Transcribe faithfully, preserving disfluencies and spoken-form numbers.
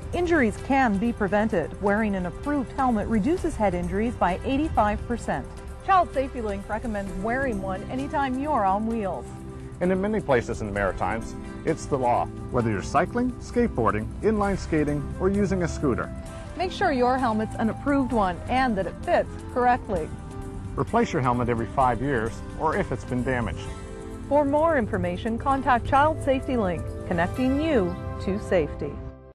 Injuries can be prevented. Wearing an approved helmet reduces head injuries by eighty-five percent. Child Safety Link recommends wearing one anytime you're on wheels. And in many places in the Maritimes, it's the law, whether you're cycling, skateboarding, inline skating, or using a scooter. Make sure your helmet's an approved one and that it fits correctly. Replace your helmet every five years or if it's been damaged. For more information, contact Child Safety Link, connecting you to safety.